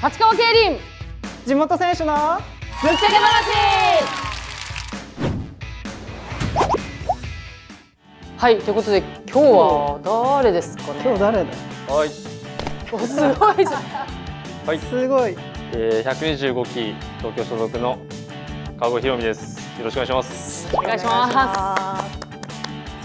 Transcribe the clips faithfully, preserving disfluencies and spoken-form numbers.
立川競輪地元選手のぶっちゃけ話。はい、ということで今日は誰ですかね。 今日誰だ。 はい。 おすごいじゃん。 はい。 すごい。 えー、ひゃくにじゅうごき東京所属の川越ひろみです。よろしくお願いします。 お願いします。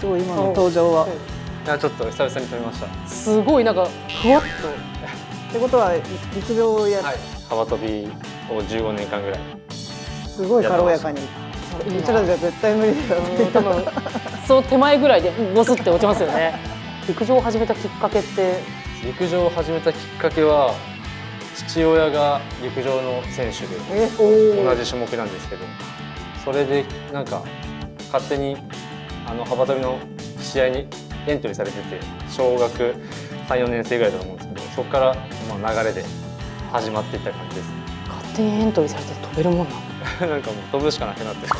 すごい今の登場は。 いやちょっと久々に撮りました。 すごいなんかふわっと。 ってことは陸上をやる。 はい。幅跳びをじゅうごねんかんぐらい。 すごい軽やかに。うちらじゃ絶対無理だよね。 多分その手前ぐらいでボスって落ちますよね。陸上を始めたきっかけって。 陸上を始めたきっかけは父親が陸上の選手で同じ種目なんですけど、それでなんか勝手にあの幅跳びの試合にエントリーされてて、小学さん、よねんせいぐらいだと思うんですけど、そこからまあ流れで始まっていった感じです。 勝手にエントリーされて飛べるもんなの。 なんかもう飛ぶしかなくなって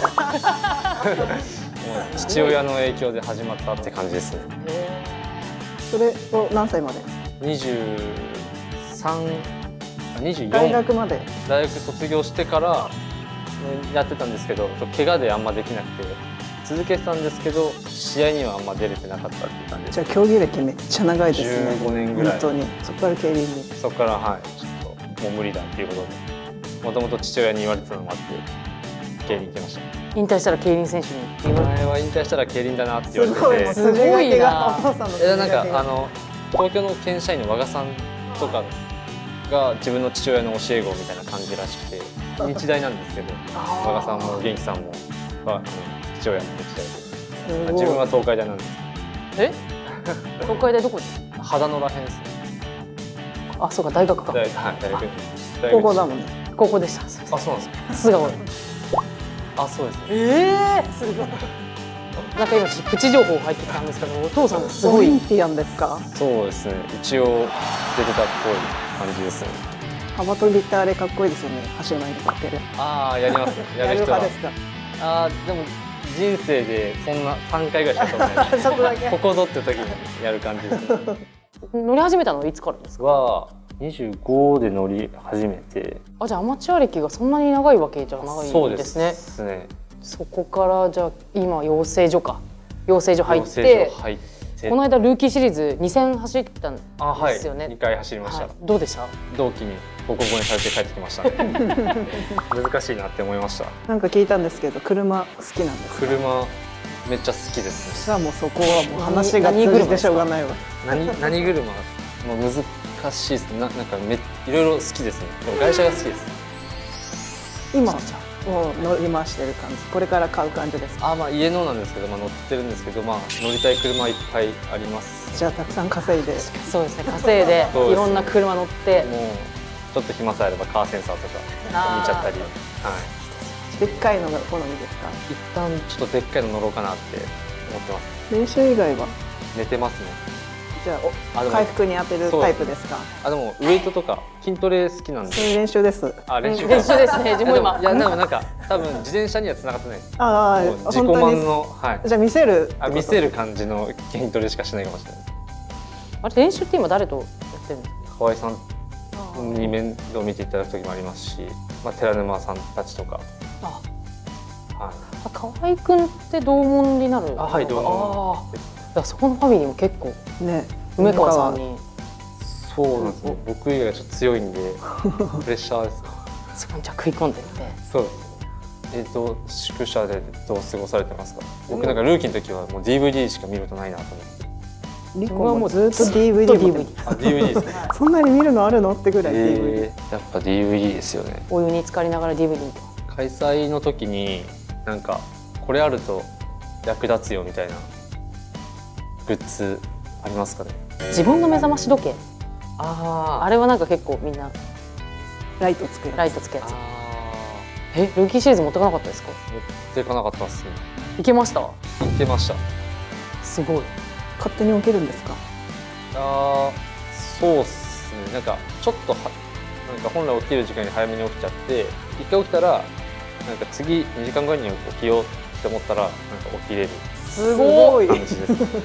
もう父親の影響で始まったって感じですね。 それを何歳まで。 にじゅうさん、にじゅうよん、 大学まで。 大学卒業してからやってたんですけど、怪我であんまできなくて続けてたんですけど、試合にはあんま出れてなかったっていう感じです。 じゃあ競技歴めっちゃ長いですね。 じゅうごねんぐらい。 本当に。そこから競輪に。 そこからはいちょっともう無理だっていうことで、もともと父親に言われてたのもあって競輪行きました。 引退したら競輪選手に。 前は引退したら競輪だなって言われてて、 すごいな。 お父さんのえなんかあの東京の県社員の和賀さんとかが自分の父親の教え子みたいな感じらしくて、日大なんですけど、和賀さんも元気さんもはあの父親の日大で、自分は東海大なんです。 え？東海大どこです？ 秦野らへんですね。 あ、そうか大学か。 大はい大学。 高校だもんね。 高校でした。 あ、そうなんですか。 すごい。 あ、そうですね。 ええ、すごい。なんか今プチ情報入ってきたんですけど、お父さんもすごい。 オリンピアンですか。 そうですね。一応出てたっぽい感じですね。 幅跳びってあれかっこいいですよね。走る前にかける。 ああ、やります。やる人は。ああ、でも人生でそんなさんかいぐらいしか飛べない。 ちょっとだけ。 ここぞって時にやる感じですね。 乗り始めたのはいつからですか。 はにじゅうごで乗り始めて。 あ、じゃあアマチュア歴がそんなに長いわけじゃないんですね。 そうですね。 そこからじゃあ今養成所か養成所入ってこの間ルーキーシリーズに戦走ったんですよね。 はい、にかい走りました、はい、 どうでした。 同期にボコボコにされて帰ってきました難しいなって思いました。 なんか聞いたんですけど車好きなんですか。 車めっちゃ好きですね。 じゃあもうそこはもう話が通じてしょうがないわ。 何何車もう難しいですね。ななんかめいろいろ好きですね。でも外車が好きです。 今もう乗り回してる感じ。これから買う感じですか。 あ、まあ家のなんですけど、まあ乗ってるんですけど、まあ乗りたい車いっぱいあります。 じゃあたくさん稼いで。 そうですね。稼いでいろんな車乗って、 もうちょっと暇さえあればカーセンサーとか見ちゃったり。はい。 でっかいのが好みですか。 一旦ちょっとでっかいの乗ろうかなって思ってます。 練習以外は寝てますね。 じゃあ回復に当てるタイプですか。 あ、でもウエイトとか筋トレ好きなんで。 そういう練習です。 あ、練習練習ですね。自分今いやでもなんか多分自転車には繋がってない。 ああ、 自己満の、はい。 じゃあ見せる。 あ、見せる感じの筋トレしかしないかもしれない。 あれ練習って今誰とやってるんですか。 河合さんに面倒見ていただく時もありますし、まあ寺沼さんたちとか。 あ、 はい。 河合くんって同門になる。 あ、はい、同門。 ああ、そこのファミリーも結構ね。 梅川さんに。 そうなんですね。僕以外がちょっと強いんでプレッシャーです。 そこにじゃ食い込んでって。 そうです。えっと宿舎でどう過ごされてますか。僕なんかルーキーの時はもう ディーブイディー しか見ることないなと思って。 リコはもうずっと ディーブイディー。 あ、ディーブイディー ですね。 そんなに見るのあるのってぐらい ディーブイディー。 やっぱ ディーブイディー ですよね。 お湯に浸かりながら ディーブイディー。 開催の時になんかこれあると役立つよみたいなグッズありますかね。 自分の目覚まし時計。 ああ、 あれはなんか結構みんなライトつける。 ライトつけるやつ。え、ルーキーシリーズ持ってかなかったですか。 持ってかなかったですね。 行けました。 行ってました。 すごい。 勝手に起きるんですか。 ああ、そうっすね。なんかちょっとはなんか本来起きる時間に早めに起きちゃって、一回起きたらなんか次にじかんごに起きようって思ったらなんか起きれる。 すごい感じです。なんかその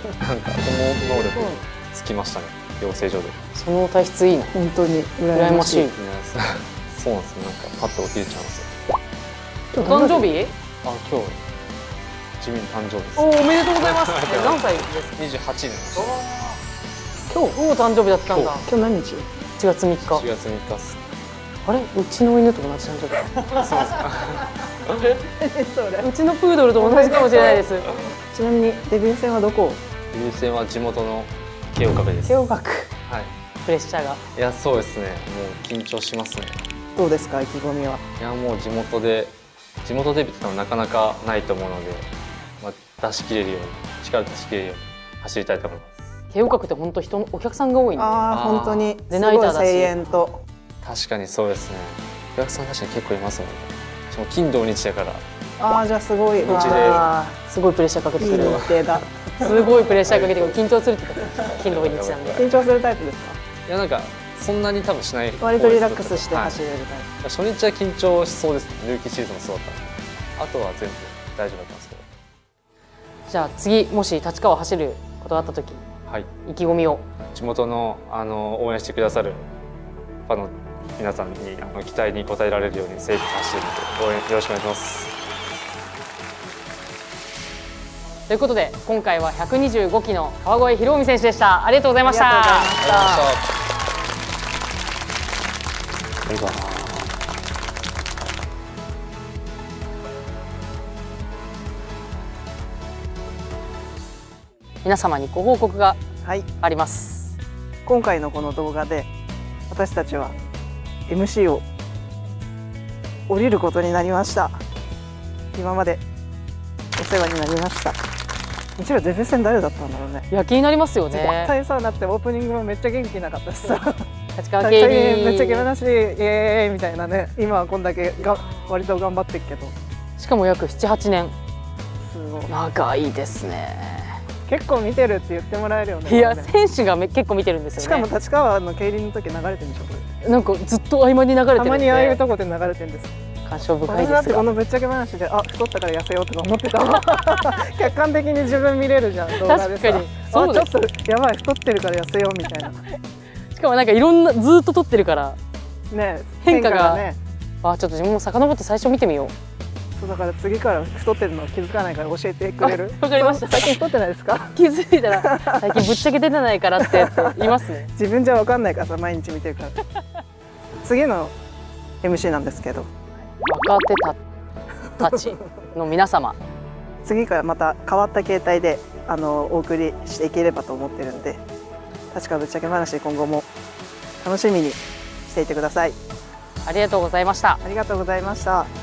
能力つきましたね。養成所で。 その体質いいな。 本当に羨ましい。 そうなんですよ。なんかパッと起きれちゃうんですよ。 お誕生日？ あ、今日自分誕生日です。 おお、おめでとうございます。何歳ですか？ にじゅうはちねんです。 今日、お誕生日だったんだ。 今日何日？ しちがつみっか。 しちがつみっかっす。 あれ、うちの犬と同じ誕生日。そうですか。うちのプードルと同じかもしれないです。 ちなみにデビュー戦はどこ？ デビュー戦は地元の慶応カフェです。 慶応学。 はい。 プレッシャーが。 いや、そうですね。もう緊張しますね。 どうですか、意気込みは？ いや、もう地元で地元デビューってのはなかなかないと思うので、まあ、出し切れるように力出し切れるように走りたいと思います。 慶応学って本当人のお客さんが多いんで。 ああ、本当にすごい声援と。 確かにそうですね。お客さん確かに結構いますもんね。しかも金土日だから。 ああ、じゃあすごい。 うちで。 すごいプレッシャーかけてくる。 いい日程だ。 すごいプレッシャーかけてくる。緊張するってこと。金土日なんで。 緊張するタイプですか？ いや、なんかそんなに多分しない。 割とリラックスして走れるタイプ。 初日は緊張しそうですね。ルーキーシーズンもそうだったんで。あとは全部大丈夫だったんですけど。 じゃあ次もし立川走ることがあった時、 はい、 意気込みを。 地元のあの応援してくださるファンの皆さんにあの期待に応えられるように精一杯走るので応援よろしくお願いします。 ということで今回はひゃくにじゅうごきの川越博臣選手でした。ありがとうございました。 ありがとうございました。 バイバイ。 皆様にご報告があります。 はい、今回のこの動画で私たちは エムシー を降りることになりました。今までお世話になりました。うちらデビュー戦誰だったんだろうね。 いや、気になりますよね。 絶対さ、だってオープニングもめっちゃ元気なかったしさ立川競輪めっちゃ気話イエーイみたいなね。今はこんだけが割と頑張ってるけど、 しかも約ななはちねん。 すごい長いですね。 結構見てるって言ってもらえるよね。 いや、選手がめ結構見てるんですよね。 しかも立川の競輪の時流れてるんでしょこれ。 なんかずっと合間に流れてるんで。 たまにああいうとこで流れてるんです。 感傷深いですが。 私だってこのぶっちゃけ話で、あ、太ったから痩せようとか思ってた客観的に自分見れるじゃん、動画でさ。 確かにそうです。ちょっとやばい、太ってるから痩せようみたいな。 しかもなんかいろんなずっと撮ってるからね、 変化がね。 あ、ちょっと自分も遡って最初見てみよう。 そうだから次から太ってるの気づかないから教えてくれる？ わかりました。 最近太ってないですか？ 気づいたら最近ぶっちゃけ出てないからって言いますね。 自分じゃわかんないからさ、毎日見てるから。次の エムシー なんですけど、 若手たたちの皆様、 次からまた変わった形態であのお送りしていければと思ってるんで、立川ぶっちゃけ話今後も楽しみにしていてください。 ありがとうございました。 ありがとうございました。